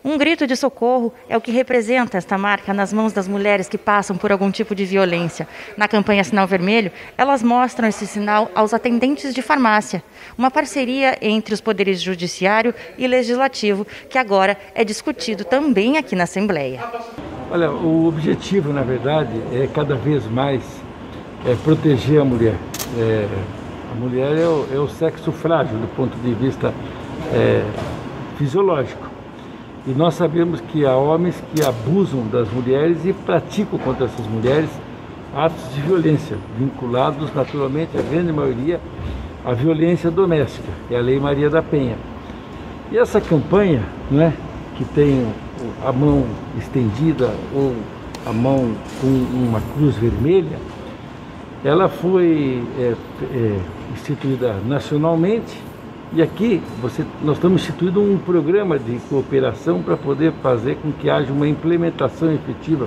Um grito de socorro é o que representa esta marca nas mãos das mulheres que passam por algum tipo de violência. Na campanha Sinal Vermelho, elas mostram esse sinal aos atendentes de farmácia. Uma parceria entre os poderes judiciário e legislativo, que agora é discutido também aqui na Assembleia. Olha, o objetivo, na verdade, é cada vez mais proteger a mulher. A mulher é o sexo frágil do ponto de vista fisiológico. E nós sabemos que há homens que abusam das mulheres e praticam contra essas mulheres atos de violência, vinculados naturalmente, a grande maioria, à violência doméstica, que é a Lei Maria da Penha. E essa campanha, né, que tem a mão estendida ou a mão com uma cruz vermelha, ela foi instituída nacionalmente. E aqui nós estamos instituindo um programa de cooperação para poder fazer com que haja uma implementação efetiva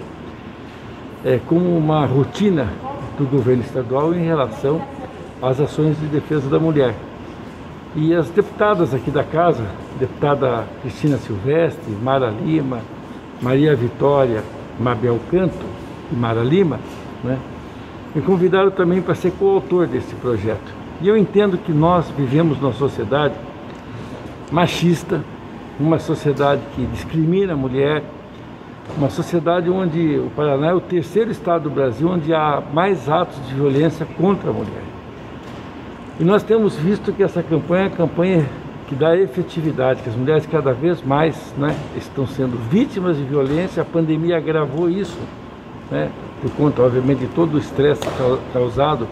como uma rotina do governo estadual em relação às ações de defesa da mulher. E as deputadas aqui da casa, deputada Cristina Silvestre, Mara Lima, Maria Vitória, Mabel Canto e Mara Lima, né, me convidaram também para ser coautor desse projeto. E eu entendo que nós vivemos numa sociedade machista, uma sociedade que discrimina a mulher, uma sociedade onde o Paraná é o terceiro estado do Brasil onde há mais atos de violência contra a mulher. E nós temos visto que essa campanha é uma campanha que dá efetividade, que as mulheres cada vez mais, né, estão sendo vítimas de violência. A pandemia agravou isso, né, por conta, obviamente, de todo o estresse causado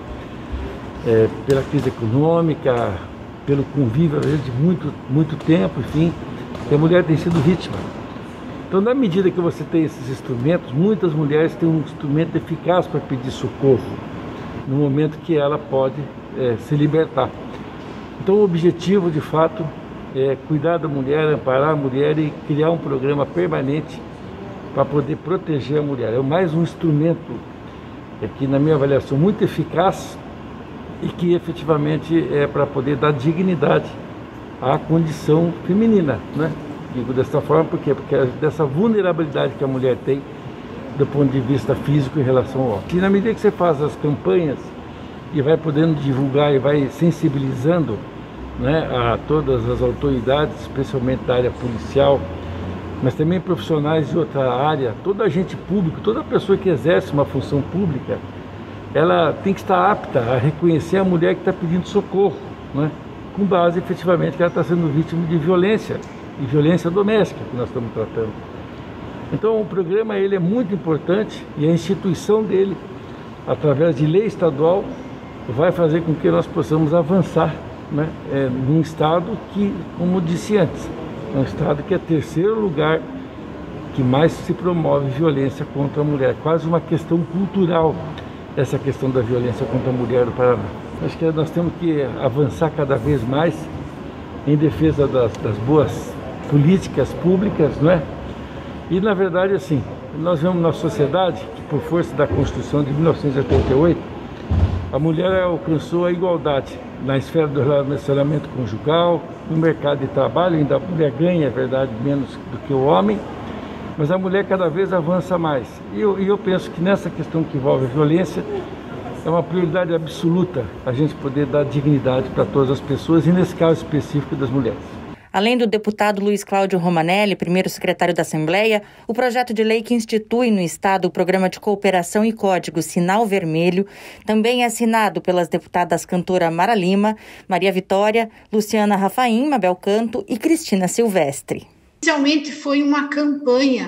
pela crise econômica, pelo convívio de muito tempo, enfim, que a mulher tem sido vítima. Então, na medida que você tem esses instrumentos, muitas mulheres têm um instrumento eficaz para pedir socorro, no momento que ela pode se libertar. Então, o objetivo, de fato, é cuidar da mulher, amparar a mulher e criar um programa permanente para poder proteger a mulher. É mais um instrumento que, na minha avaliação, muito eficaz e que efetivamente é para poder dar dignidade à condição feminina, né? Digo dessa forma porque é dessa vulnerabilidade que a mulher tem do ponto de vista físico em relação ao homem. E na medida que você faz as campanhas e vai podendo divulgar e vai sensibilizando, né, a todas as autoridades, especialmente da área policial, mas também profissionais de outra área, toda agente público, toda pessoa que exerce uma função pública, ela tem que estar apta a reconhecer a mulher que está pedindo socorro, né, com base efetivamente que ela está sendo vítima de violência, e violência doméstica que nós estamos tratando. Então o programa ele é muito importante e a instituição dele, através de lei estadual, vai fazer com que nós possamos avançar, né, num estado que, como disse antes, é um estado que é terceiro lugar que mais se promove violência contra a mulher. Quase uma questão cultural essa questão da violência contra a mulher no Paraná. Acho que nós temos que avançar cada vez mais em defesa das boas políticas públicas, não é? E na verdade, assim, nós vemos na sociedade que, por força da Constituição de 1988, a mulher alcançou a igualdade na esfera do relacionamento conjugal, no mercado de trabalho. Ainda a mulher ganha, é verdade, menos do que o homem, mas a mulher cada vez avança mais. E eu penso que nessa questão que envolve a violência, é uma prioridade absoluta a gente poder dar dignidade para todas as pessoas, e nesse caso específico das mulheres. Além do deputado Luiz Cláudio Romanelli, primeiro secretário da Assembleia, o projeto de lei que institui no Estado o Programa de Cooperação e Código Sinal Vermelho também é assinado pelas deputadas cantora Mara Lima, Maria Vitória, Luciana Rafaim, Mabel Canto e Cristina Silvestre. Inicialmente foi uma campanha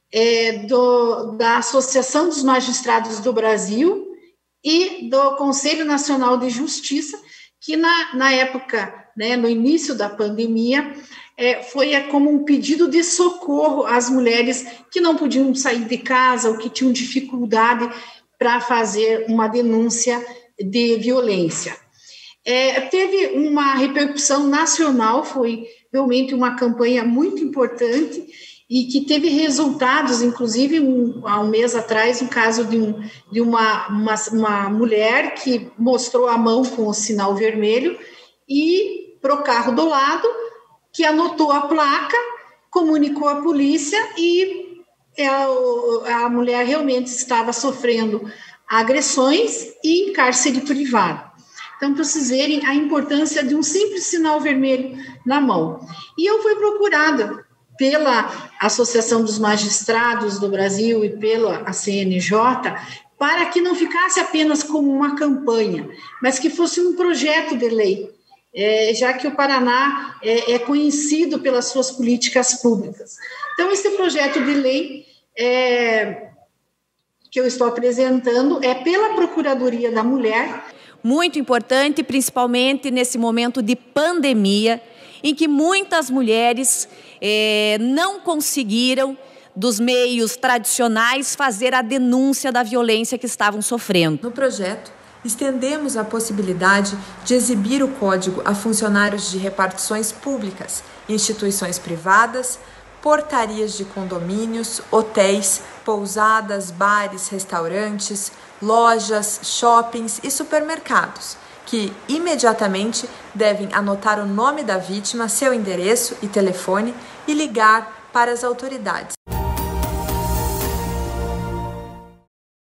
da Associação dos Magistrados do Brasil e do Conselho Nacional de Justiça, que na época, né, no início da pandemia, foi como um pedido de socorro às mulheres que não podiam sair de casa ou que tinham dificuldade para fazer uma denúncia de violência. Teve uma repercussão nacional, foi realmente uma campanha muito importante e que teve resultados, inclusive há um mês atrás, um caso de uma mulher que mostrou a mão com o sinal vermelho e para o carro do lado, que anotou a placa comunicou à polícia e a mulher realmente estava sofrendo agressões e em cárcere privado. Então, para vocês verem a importância de um simples sinal vermelho na mão. E eu fui procurada pela Associação dos Magistrados do Brasil e pela CNJ para que não ficasse apenas como uma campanha, mas que fosse um projeto de lei, já que o Paraná é conhecido pelas suas políticas públicas. Então, esse projeto de lei que eu estou apresentando é pela Procuradoria da Mulher. Muito importante, principalmente nesse momento de pandemia, em que muitas mulheres não conseguiram, dos meios tradicionais, fazer a denúncia da violência que estavam sofrendo. No projeto, estendemos a possibilidade de exibir o código a funcionários de repartições públicas, instituições privadas, portarias de condomínios, hotéis, pousadas, bares, restaurantes, lojas, shoppings e supermercados, que imediatamente devem anotar o nome da vítima, seu endereço e telefone e ligar para as autoridades.